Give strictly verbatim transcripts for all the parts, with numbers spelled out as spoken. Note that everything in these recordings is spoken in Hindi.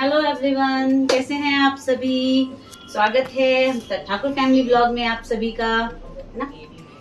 हेलो एवरीवन, कैसे हैं आप सभी। स्वागत है ठाकुर फैमिली ब्लॉग में आप सभी का। ना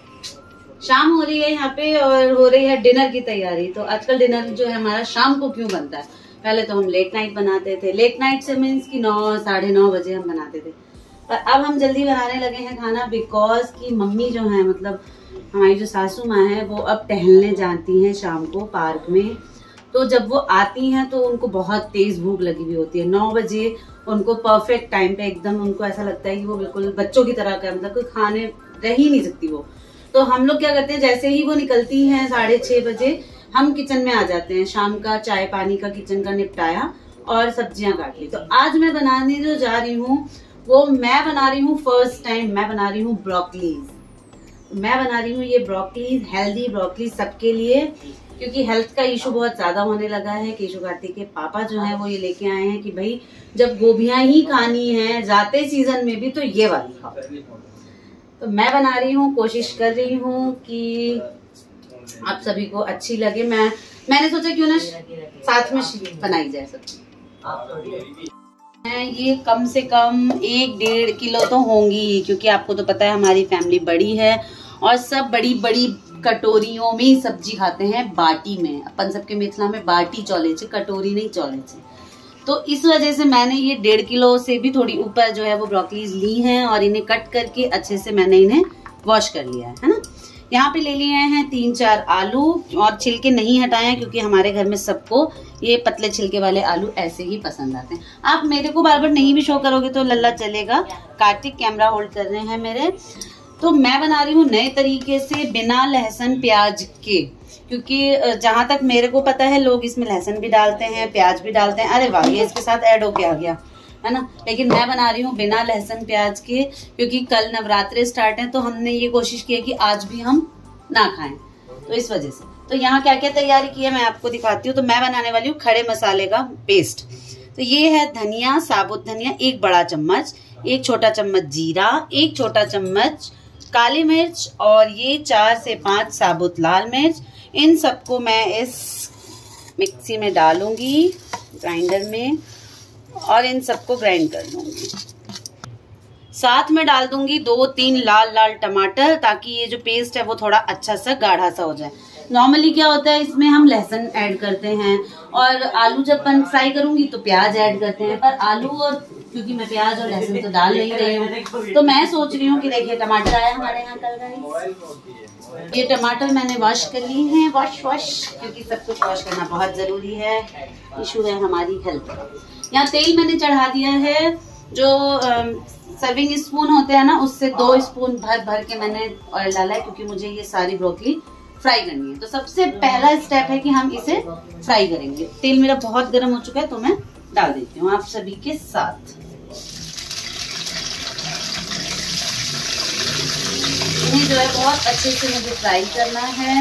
शाम हो रही है यहाँ पे और हो रही है डिनर की तैयारी। तो आजकल डिनर जो है हमारा शाम को क्यों बनता है। पहले तो हम लेट नाइट बनाते थे। लेट नाइट से मीन्स की नौ साढ़े नौ बजे हम बनाते थे, पर अब हम जल्दी बनाने लगे हैं खाना। बिकॉज की मम्मी जो है, मतलब हमारी जो सासू माँ है, वो अब टहलने जाती हैं शाम को पार्क में। तो जब वो आती हैं तो उनको बहुत तेज भूख लगी हुई होती है। नौ बजे उनको परफेक्ट टाइम पे एकदम उनको ऐसा लगता है कि वो बिल्कुल बच्चों की तरह का, मतलब कोई खाने रह ही नहीं सकती वो। तो हम लोग क्या करते हैं, जैसे ही वो निकलती हैं साढ़े छह बजे हम किचन में आ जाते हैं। शाम का चाय पानी का किचन का निपटाया और सब्जियां काट ली। तो आज मैं बनाने जो जा रही हूँ वो मैं बना रही हूँ फर्स्ट टाइम मैं बना रही हूँ ब्रोकलीज। मैं बना रही हूँ ये ब्रोकलीज, हेल्दी ब्रोकलीज सबके लिए, क्योंकि हेल्थ का इशू बहुत ज्यादा होने लगा है। केशु कार्तिक के पापा जो है वो ये लेके आए हैं कि भाई जब गोभियां ही खानी है जाते सीजन में भी तो ये वाली खाओ। तो मैं बना रही हूँ, कोशिश कर रही हूँ कि आप सभी को अच्छी लगे। मैं मैंने सोचा क्यों ना साथ में बनाई जाए सब्जी। ये कम से कम एक डेढ़ किलो तो होंगी, क्योंकि आपको तो पता है हमारी फैमिली बड़ी है और सब बड़ी बड़ी कटोरियों में सब्जी खाते हैं, बाटी में। अपन सबके मिथिला में बाटी चले छे, कटोरी नहीं चले छे। तो इस वजह से मैंने ये डेढ़ किलो से भी थोड़ी ऊपर जो है वो ब्रोकलीज ली हैं और इन्हें कट करके अच्छे से मैंने इन्हें वॉश कर लिया है, है ना। यहाँ पे ले लिए हैं तीन चार आलू और छिलके नहीं हटाए हैं, क्योंकि हमारे घर में सबको ये पतले छिलके वाले आलू ऐसे ही पसंद आते हैं। आप मेरे को बार बार नहीं भी शो करोगे तो लल्ला चलेगा। कार्तिक कैमरा होल्ड कर रहे हैं मेरे। तो मैं बना रही हूँ नए तरीके से बिना लहसुन प्याज के, क्योंकि जहां तक मेरे को पता है लोग इसमें लहसुन भी डालते हैं, प्याज भी डालते हैं। अरे वाह, ये इसके साथ ऐड होके आ गया, है ना। लेकिन मैं बना रही हूँ बिना लहसुन प्याज के, क्योंकि कल नवरात्रे स्टार्ट है। तो हमने ये कोशिश की है कि आज भी हम ना खाएं, तो इस वजह से। तो यहाँ क्या क्या तैयारी की है मैं आपको दिखाती हूँ। तो मैं बनाने वाली हूँ खड़े मसाले का पेस्ट। तो ये है धनिया, साबुत धनिया एक बड़ा चम्मच, एक छोटा चम्मच जीरा, एक छोटा चम्मच काली मिर्च और ये चार से पांच साबुत लाल मिर्च। इन सबको मैं इस मिक्सी में डालूंगी, ग्राइंडर में, और इन सबको ग्राइंड कर लूंगी। साथ में डाल दूंगी दो तीन लाल लाल टमाटर, ताकि ये जो पेस्ट है वो थोड़ा अच्छा सा गाढ़ा सा हो जाए। नॉर्मली क्या होता है, इसमें हम लहसुन ऐड करते हैं और आलू जब अपन फ्राई करूंगी तो प्याज ऐड करते हैं। पर आलू और क्योंकि मैं प्याज और लहसुन तो डाल नहीं रही हूँ, तो मैं सोच रही हूँ कि देखिए टमाटर आया हमारे यहाँ कल। ये टमाटर मैंने वॉश कर लिए हैं, वॉश वॉश क्योंकि सब कुछ वॉश करना बहुत जरूरी है। इशू है हमारी हेल्थ का। यहाँ तेल मैंने चढ़ा दिया है, जो सर्विंग स्पून होते हैं ना, उससे दो स्पून भर भर के मैंने ऑयल डाला है, क्योंकि मुझे ये सारी ब्रोकली फ्राई करनी है। तो सबसे पहला स्टेप है कि हम इसे फ्राई करेंगे। तेल मेरा बहुत गर्म हो चुका है, तो मैं डाल देती हूँ आप सभी के साथ। इन्हें जो है बहुत अच्छे से मुझे फ्राई करना है।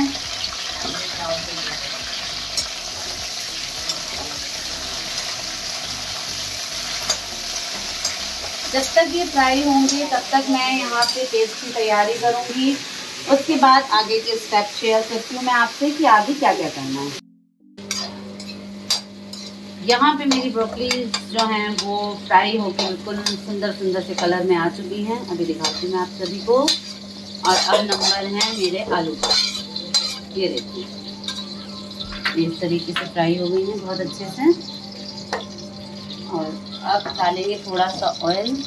जब तक ये फ्राई होंगे तब तक मैं यहाँ पे पेस्ट की तैयारी करूंगी। उसके बाद आगे के स्टेप शेयर करती हूँ मैं आपसे कि आगे क्या क्या करना है। यहाँ पे मेरी ब्रोकली जो हैं वो फ्राई होकर बिल्कुल सुंदर सुंदर से कलर में आ चुकी हैं। अभी दिखाती हूँ मैं आप सभी को। और अब नंबर है मेरे आलू का, ये देखिए इस तरीके से फ्राई हो गई हैं बहुत अच्छे से। और अब डालेंगे थोड़ा सा ऑयल,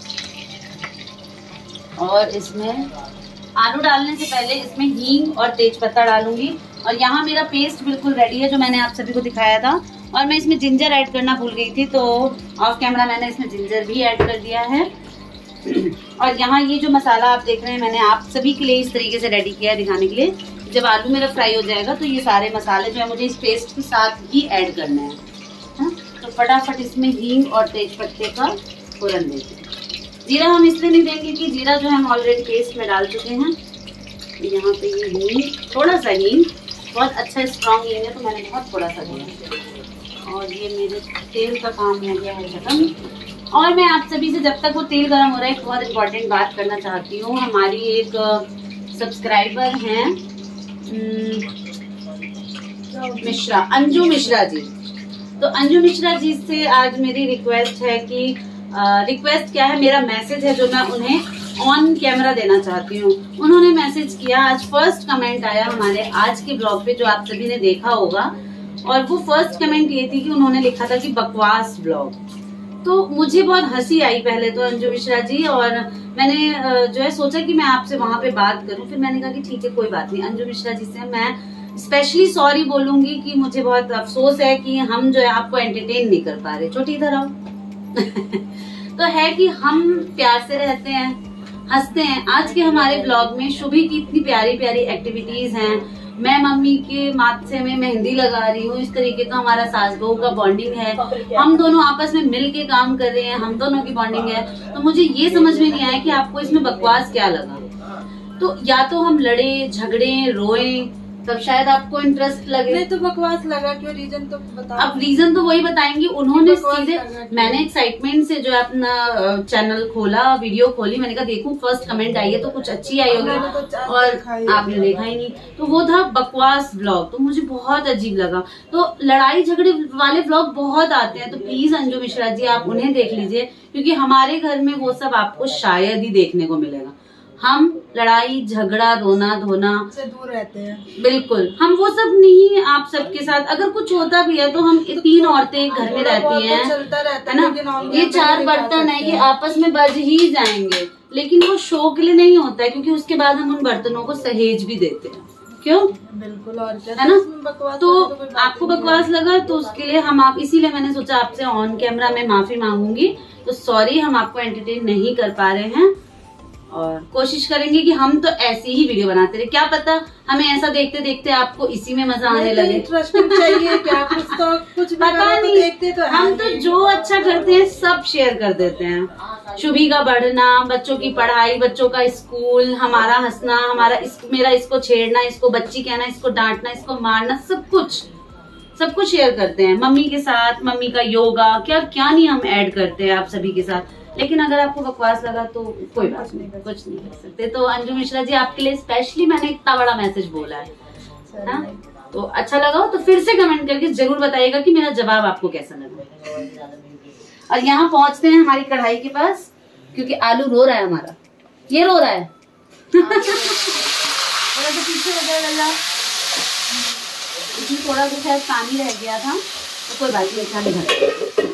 और इसमें आलू डालने से पहले इसमें हींग और तेजपत्ता डालूंगी। और यहाँ मेरा पेस्ट बिल्कुल रेडी है जो मैंने आप सभी को दिखाया था। और मैं इसमें जिंजर ऐड करना भूल गई थी, तो ऑफ कैमरा मैंने इसमें जिंजर भी ऐड कर दिया है। और यहाँ ये जो मसाला आप देख रहे हैं मैंने आप सभी के लिए इस तरीके से रेडी किया है दिखाने के लिए। जब आलू मेरा फ्राई हो जाएगा तो ये सारे मसाले जो है मुझे इस पेस्ट के साथ ही ऐड करने हैं, है? तो फटाफट इसमें हींग और तेजपत्ते का फोरन देते हैं। जीरा हम इसलिए नहीं देंगे कि जीरा जो है हम ऑलरेडी पेस्ट में डाल चुके हैं। यहाँ पे ये हींग, थोड़ा सा हींग, बहुत अच्छा स्ट्रॉन्ग हींग है तो मैंने बहुत थोड़ा सा दिया। और ये मेरे तेल का काम हो गया है खत्म। और मैं आप सभी से, जब तक वो तेल गर्म हो रहा है, एक बहुत इम्पोर्टेंट बात करना चाहती हूँ। हमारी एक सब्सक्राइबर हैं मिश्रा, अंजू मिश्रा जी, तो अंजू मिश्रा जी से आज मेरी रिक्वेस्ट है कि रिक्वेस्ट क्या है, मेरा मैसेज है जो मैं उन्हें ऑन कैमरा देना चाहती हूँ। उन्होंने मैसेज किया, आज फर्स्ट कमेंट आया हमारे आज के ब्लॉग पे जो आप सभी ने देखा होगा, और वो फर्स्ट कमेंट ये थी कि उन्होंने लिखा था कि बकवास ब्लॉग। तो मुझे बहुत हंसी आई पहले तो अंजू मिश्रा जी, और मैंने जो है सोचा कि मैं आपसे वहां पे बात करूं। फिर मैंने कहा कि ठीक है कोई बात नहीं, अंजू मिश्रा जी से मैं स्पेशली सॉरी बोलूंगी कि मुझे बहुत अफसोस है कि हम जो है आपको एंटरटेन नहीं कर पा रहे। छोटी इधर आओ। तो है कि हम प्यार से रहते हैं, हंसते हैं। आज के हमारे ब्लॉग में शुभी की इतनी प्यारी प्यारी एक्टिविटीज हैं। मैं मम्मी के माथे में मेहंदी लगा रही हूँ, इस तरीके का हमारा सास बहू का बॉन्डिंग है। हम दोनों आपस में मिल के काम कर रहे हैं, हम दोनों की बॉन्डिंग है। तो मुझे ये समझ में नहीं आया कि आपको इसमें बकवास क्या लगा। तो या तो हम लड़े झगड़े रोए तब शायद आपको इंटरेस्ट लगे। नहीं तो बकवास लगा क्यों, रीजन तो बताओ। अब रीजन तो वही बताएंगे उन्होंने सीधे। मैंने एक्साइटमेंट से जो है अपना चैनल खोला, वीडियो खोली, मैंने कहा देखूं फर्स्ट कमेंट आई है तो कुछ अच्छी आई होगी, और आपने देखा ही नहीं। तो वो था बकवास व्लॉग, तो मुझे बहुत अजीब लगा। तो लड़ाई झगड़े वाले व्लॉग बहुत आते हैं, तो प्लीज अंजू मिश्रा जी आप उन्हें देख लीजिए, क्योंकि हमारे घर में वो सब आपको शायद ही देखने को मिलेगा। हम लड़ाई झगड़ा रोना धोना से दूर रहते हैं, बिल्कुल हम वो सब नहीं। आप सबके साथ अगर कुछ होता भी है तो हम तो तीन औरतें घर में रहती हैं, चलता रहता है ना। ये चार बर्तन है, ये आपस में बज ही जाएंगे, लेकिन वो शो के लिए नहीं होता है, क्योंकि उसके बाद हम उन बर्तनों को सहेज भी देते हैं। क्यों? बिल्कुल। और क्या है ना। बकवास तो, तो आपको बकवास लगा तो उसके लिए हम आप इसीलिए मैंने सोचा आपसे ऑन कैमरा में माफी मांगूंगी। तो सॉरी, हम आपको एंटरटेन नहीं कर पा रहे हैं, और कोशिश करेंगे कि हम तो ऐसी ही वीडियो बनाते रहे। क्या पता हमें ऐसा देखते देखते आपको इसी में मजा आने लगे। इंटरेस्टिंग चाहिए क्या, कुछ तो कुछ पता नहीं। तो देखते तो हम तो जो अच्छा करते हैं सब शेयर कर देते हैं। शुभी का बढ़ना, बच्चों की पढ़ाई, बच्चों का स्कूल, हमारा हंसना, हमारा इस, मेरा इसको छेड़ना, इसको बच्ची कहना, इसको डांटना, इसको मारना, सब कुछ सब कुछ शेयर करते हैं। मम्मी के साथ, मम्मी का योगा, क्या क्या नहीं हम ऐड करते हैं आप सभी के साथ। लेकिन अगर आपको बकवास लगा तो कोई बात नहीं, कुछ नहीं कर सकते। तो अंजू मिश्रा जी आपके लिए स्पेशली मैंने इतना बड़ा मैसेज बोला है ना। तो अच्छा लगा हो तो फिर से कमेंट करके जरूर बताइएगा कि मेरा जवाब आपको कैसा लगा। और यहाँ पहुंचते हैं हमारी कढ़ाई के पास, क्योंकि आलू रो रहा है हमारा, ये रो रहा है। थोड़ा सा पीछे हो जाए गला, इसमें थोड़ा सा शायद पानी रह गया था, तो कोई बात नहीं, अच्छा नहीं।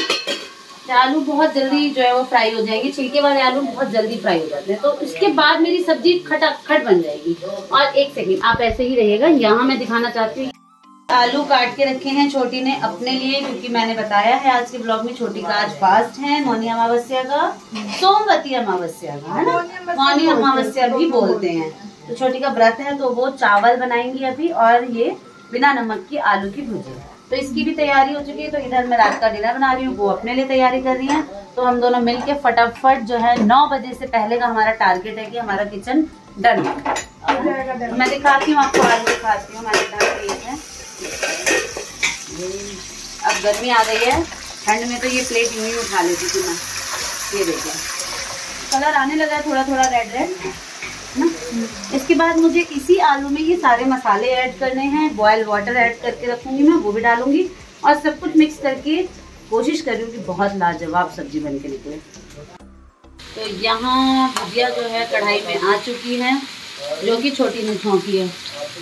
आलू बहुत जल्दी जो है वो फ्राई हो जाएंगे, छिलके वाले आलू बहुत जल्दी फ्राई हो जाते हैं। तो उसके बाद मेरी सब्जी खटाखट बन जाएगी। और एक सेकंड आप ऐसे ही रहिएगा, यहाँ मैं दिखाना चाहती हूँ। आलू काट के रखे हैं छोटी ने अपने लिए, क्योंकि मैंने बताया है आज के ब्लॉग में छोटी का आज फास्ट है, मौनी अमावस्या का, सोमवती अमावस्या का, है ना, मौनी अमावस्या भी बोलते हैं। तो छोटी का व्रत है, तो वो चावल बनाएंगी अभी, और ये बिना नमक की आलू की भुजिया। तो इसकी भी तैयारी हो चुकी है। तो इधर मैं रात का डिनर बना रही हूँ, वो अपने लिए तैयारी कर रही है। तो हम दोनों मिलके फटाफट जो है नौ बजे से पहले का हमारा टारगेट है कि हमारा किचन डन हो। तो मैं दिखाती हूँ आपको, आलू दिखाती हूँ। मैंने ढक दिए हैं। अब गर्मी आ गई है, ठंड में तो ये प्लेट यूं ही उठा लेती थी मैं। ये देखिए कलर आने लगा है थोड़ा थोड़ा रेड रेड ना। इसके बाद मुझे इसी आलू में ये सारे मसाले ऐड करने हैं। बॉयल वाटर ऐड करके रखूंगी मैं, वो भी डालूंगी, और सब कुछ मिक्स करके कोशिश कर रही हूँ कि बहुत लाजवाब सब्जी बन के निकले। तो यहाँ भुजिया जो है कढ़ाई में आ चुकी है, जो कि छोटी ने छौंकी है।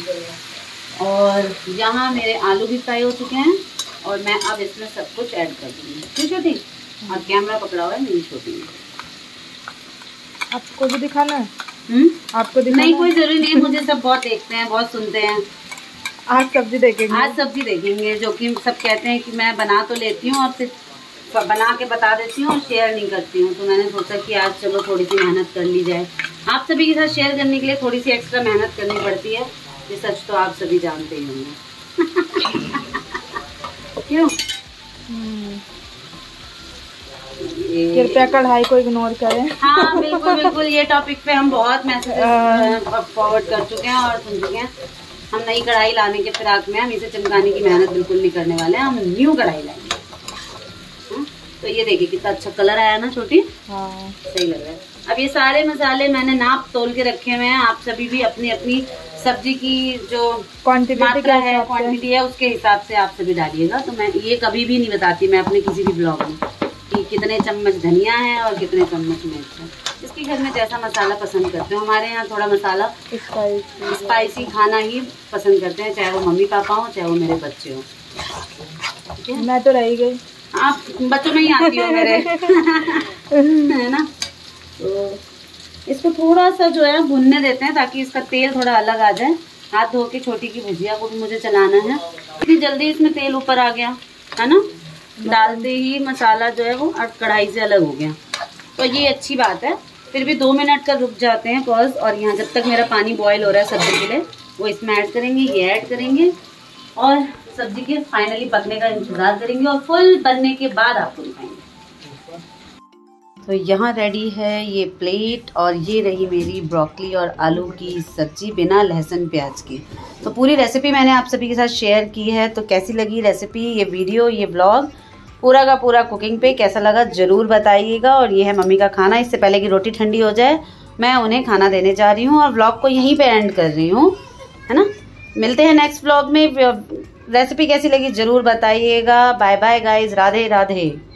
और यहाँ मेरे आलू भी फ्राई हो चुके हैं, और मैं अब इसमें सब कुछ ऐड कर दूँगी। ठीक छोटी, और कैमरा पकड़ा हुआ है मेरी छोटी ने। आपको भी दिखाना है? हम्म, आपको दिखाना नहीं, कोई जरूरी नहीं। मुझे सब बहुत देखते हैं, बहुत सुनते हैं। आज सब्जी देखेंगे, आज सब्जी देखेंगे, जो कि सब कहते हैं कि मैं बना तो लेती हूँ और फिर बना के बता देती हूँ और शेयर नहीं करती हूँ। तो मैंने सोचा कि आज चलो थोड़ी सी मेहनत कर ली जाए। आप सभी के साथ शेयर करने के लिए थोड़ी सी एक्स्ट्रा मेहनत करनी पड़ती है, ये सच तो आप सभी जानते ही होंगे। क्यों? कृपया कढ़ाई को इग्नोर करें। हाँ बिल्कुल बिल्कुल, ये टॉपिक पे हम बहुत मैसेज फॉरवर्ड कर चुके हैं और सुन चुके हैं। हम नई कढ़ाई लाने के फिराक में, हम इसे चमकाने की मेहनत बिल्कुल नहीं करने वाले हैं, हम न्यू कढ़ाई लाएंगे। तो ये देखिए कितना अच्छा कलर आया ना छोटी। हाँ सही लग रहा है। अब ये सारे मसाले मैंने नाप तोल के रखे हुए हैं, आप सभी भी अपनी अपनी सब्जी की जो क्वांटिटी मात्रा है, क्वांटिटी है, उसके हिसाब से आप सभी डालिएगा। तो मैं ये कभी भी नहीं बताती मैं अपने किसी भी ब्लॉग में कि कितने चम्मच धनिया है और कितने चम्मच मिर्च है। इसके घर में जैसा मसाला पसंद करते हो, हमारे यहाँ थोड़ा मसाला स्पाइसी स्पाइसी खाना ही पसंद करते हैं, चाहे वो मम्मी पापा हो चाहे वो मेरे बच्चे हो। ठीक है, मैं तो रही गई, आप बच्चों में ही आती हो मेरे है ना। तो इसको थोड़ा सा जो है भुनने देते हैं ताकि इसका तेल थोड़ा अलग आ जाए। हाथ धो के छोटी की भुजिया को भी मुझे चलाना है। इतनी जल्दी इसमें तेल ऊपर आ गया है ना, डालते ही मसाला जो है वो कढ़ाई से अलग हो गया, तो ये अच्छी बात है। फिर भी दो मिनट का रुक जाते हैं पॉज। और यहाँ जब तक मेरा पानी बॉईल हो रहा है सब्जी के लिए, वो इसमें ऐड करेंगे, ये ऐड करेंगे और सब्जी के फाइनली पकने का इंतजार करेंगे और फुल बनने के बाद आपको दिखाएंगे। तो यहाँ रेडी है ये प्लेट और ये रही मेरी ब्रोकली और आलू की सब्जी बिना लहसुन प्याज की। तो पूरी रेसिपी मैंने आप सभी के साथ शेयर की है। तो कैसी लगी रेसिपी, ये वीडियो, ये ब्लॉग पूरा का पूरा कुकिंग पे कैसा लगा ज़रूर बताइएगा। और ये है मम्मी का खाना। इससे पहले कि रोटी ठंडी हो जाए मैं उन्हें खाना देने जा रही हूँ और व्लॉग को यहीं पे एंड कर रही हूँ, है ना। मिलते हैं नेक्स्ट व्लॉग में। रेसिपी कैसी लगी ज़रूर बताइएगा। Bye bye guys, Radhe Radhe.